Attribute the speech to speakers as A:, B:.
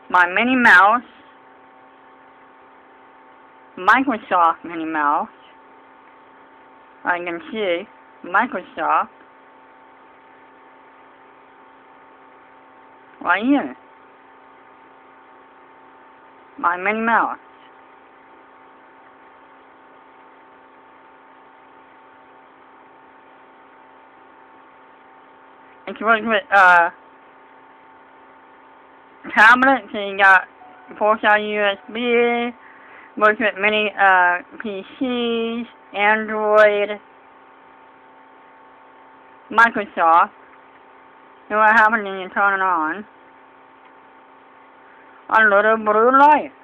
A: my Minnie Mouse, Microsoft Minnie Mouse. I can see Microsoft right here. My Minnie Mouse. It works with tablets, so you got 4-star USB, works with many PCs, Android, Microsoft. So what happens when you turn it on? A little blue light.